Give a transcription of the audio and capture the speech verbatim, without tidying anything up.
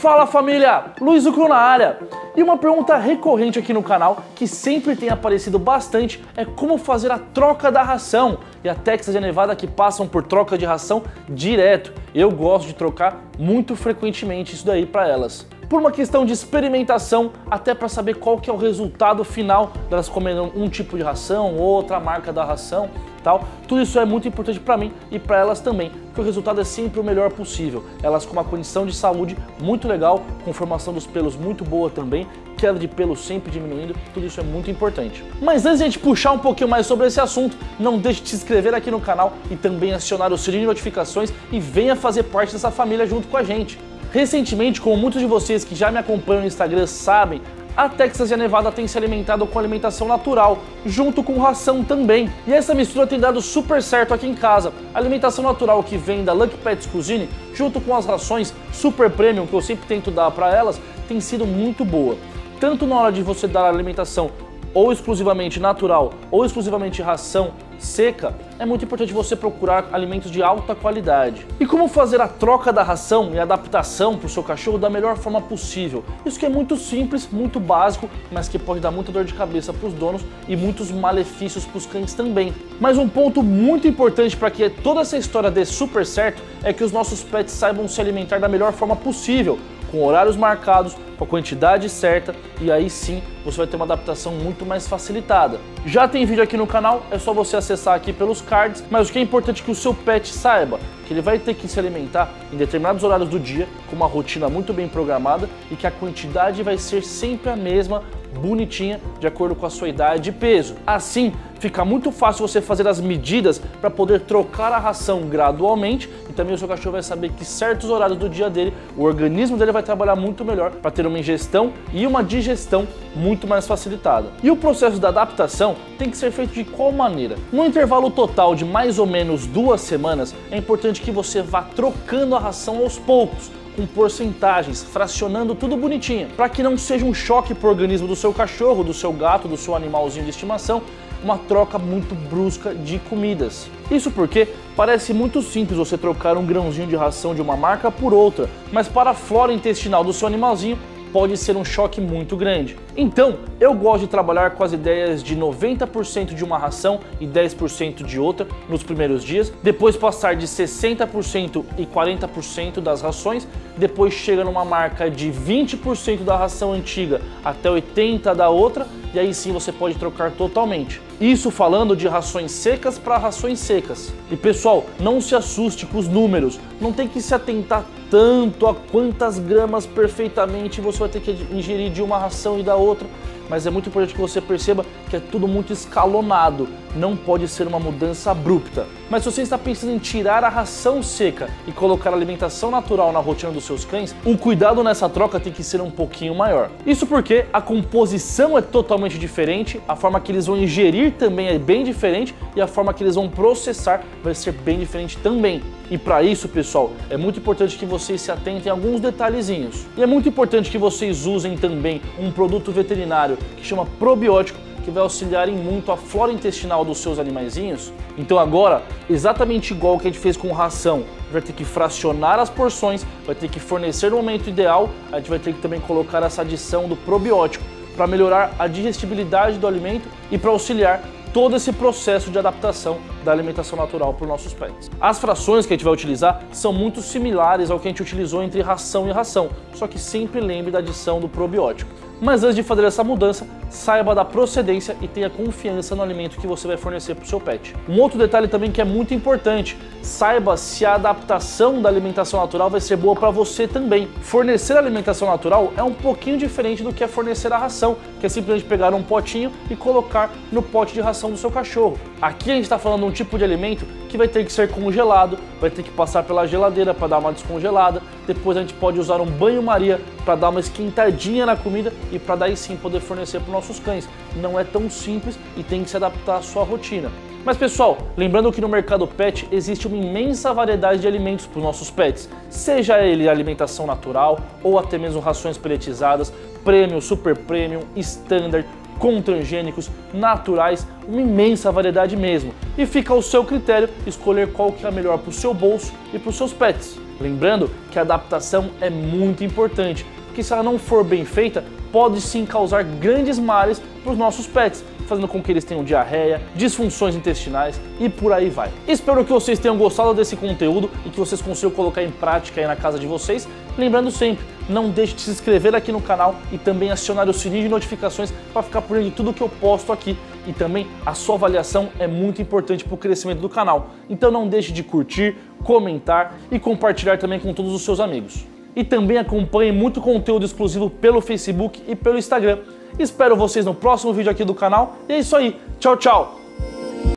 Fala família, Luiz Ucro na área. E uma pergunta recorrente aqui no canal, que sempre tem aparecido bastante, é como fazer a troca da ração. E a Texas e a Nevada que passam por troca de ração direto. Eu gosto de trocar muito frequentemente isso daí para elas. Por uma questão de experimentação, até para saber qual que é o resultado final delas comendo um tipo de ração, outra marca da ração, tal. Tudo isso é muito importante para mim e para elas também, porque o resultado é sempre o melhor possível. Elas com uma condição de saúde muito legal, com formação dos pelos muito boa também, queda de pelo sempre diminuindo, tudo isso é muito importante. Mas antes de a gente puxar um pouquinho mais sobre esse assunto, não deixe de se inscrever aqui no canal e também acionar o sininho de notificações e venha fazer parte dessa família junto com a gente. Recentemente, como muitos de vocês que já me acompanham no Instagram sabem, a Texas e a Nevada tem se alimentado com alimentação natural, junto com ração também. E essa mistura tem dado super certo aqui em casa. A alimentação natural que vem da Lucky Pets Cuisine, junto com as rações super premium que eu sempre tento dar para elas, tem sido muito boa. Tanto na hora de você dar a alimentação ou exclusivamente natural ou exclusivamente ração seca, é muito importante você procurar alimentos de alta qualidade. E como fazer a troca da ração e a adaptação para o seu cachorro da melhor forma possível. Isso que é muito simples, muito básico, mas que pode dar muita dor de cabeça para os donos e muitos malefícios para os cães também. Mas um ponto muito importante para que toda essa história dê super certo é que os nossos pets saibam se alimentar da melhor forma possível, com horários marcados, com a quantidade certa, e aí sim você vai ter uma adaptação muito mais facilitada. Já tem vídeo aqui no canal, é só você acessar aqui pelos cards, mas o que é importante é que o seu pet saiba que ele vai ter que se alimentar em determinados horários do dia, com uma rotina muito bem programada e que a quantidade vai ser sempre a mesma, bonitinha, de acordo com a sua idade e peso. Assim, fica muito fácil você fazer as medidas para poder trocar a ração gradualmente e também o seu cachorro vai saber que certos horários do dia dele, o organismo dele vai trabalhar muito melhor para ter uma ingestão e uma digestão muito mais facilitada. E o processo da adaptação tem que ser feito de qual maneira? No intervalo total de mais ou menos duas semanas, é importante que você vá trocando a ração aos poucos, com porcentagens, fracionando tudo bonitinho, para que não seja um choque para o organismo do seu cachorro, do seu gato, do seu animalzinho de estimação, uma troca muito brusca de comidas. Isso porque parece muito simples você trocar um grãozinho de ração de uma marca por outra, mas para a flora intestinal do seu animalzinho pode ser um choque muito grande. Então, eu gosto de trabalhar com as ideias de noventa por cento de uma ração e dez por cento de outra nos primeiros dias, depois passar de sessenta por cento e quarenta por cento das rações, depois chega numa marca de vinte por cento da ração antiga até oitenta por cento da outra, e aí sim você pode trocar totalmente. Isso falando de rações secas para rações secas. E pessoal, não se assuste com os números, não tem que se atentar tanto a quantas gramas perfeitamente você vai ter que ingerir de uma ração e da outra, mas é muito importante que você perceba que é tudo muito escalonado, não pode ser uma mudança abrupta. Mas se você está pensando em tirar a ração seca e colocar a alimentação natural na rotina dos seus cães, o cuidado nessa troca tem que ser um pouquinho maior. Isso porque a composição é totalmente diferente, a forma que eles vão ingerir também é bem diferente e a forma que eles vão processar vai ser bem diferente também. E para isso, pessoal, é muito importante que vocês se atentem a alguns detalhezinhos. E é muito importante que vocês usem também um produto veterinário que chama probiótico, que vai auxiliar em muito a flora intestinal dos seus animaizinhos. Então agora, exatamente igual que a gente fez com ração, vai ter que fracionar as porções, vai ter que fornecer no momento ideal, a gente vai ter que também colocar essa adição do probiótico para melhorar a digestibilidade do alimento e para auxiliar todo esse processo de adaptação da alimentação natural para os nossos pets. As frações que a gente vai utilizar são muito similares ao que a gente utilizou entre ração e ração, só que sempre lembre da adição do probiótico. Mas antes de fazer essa mudança, saiba da procedência e tenha confiança no alimento que você vai fornecer para o seu pet. Um outro detalhe também que é muito importante, saiba se a adaptação da alimentação natural vai ser boa para você também. Fornecer alimentação natural é um pouquinho diferente do que é fornecer a ração, que é simplesmente pegar um potinho e colocar no pote de ração do seu cachorro. Aqui a gente está falando de um tipo de alimento que vai ter que ser congelado, vai ter que passar pela geladeira para dar uma descongelada, depois a gente pode usar um banho-maria para dar uma esquentadinha na comida e para daí sim poder fornecer para os nossos cães. Não é tão simples e tem que se adaptar à sua rotina. Mas pessoal, lembrando que no mercado pet existe uma imensa variedade de alimentos para os nossos pets, seja ele alimentação natural ou até mesmo rações peletizadas, premium, super premium, standard, com transgênicos, naturais, uma imensa variedade mesmo. E fica ao seu critério escolher qual que é a melhor para o seu bolso e para os seus pets. Lembrando que a adaptação é muito importante, porque se ela não for bem feita, pode sim causar grandes males para os nossos pets, fazendo com que eles tenham diarreia, disfunções intestinais e por aí vai. Espero que vocês tenham gostado desse conteúdo e que vocês consigam colocar em prática aí na casa de vocês. Lembrando sempre, não deixe de se inscrever aqui no canal e também acionar o sininho de notificações para ficar por dentro de tudo que eu posto aqui. E também a sua avaliação é muito importante para o crescimento do canal. Então não deixe de curtir, comentar e compartilhar também com todos os seus amigos. E também acompanhe muito conteúdo exclusivo pelo Facebook e pelo Instagram. Espero vocês no próximo vídeo aqui do canal. E é isso aí. Tchau, tchau!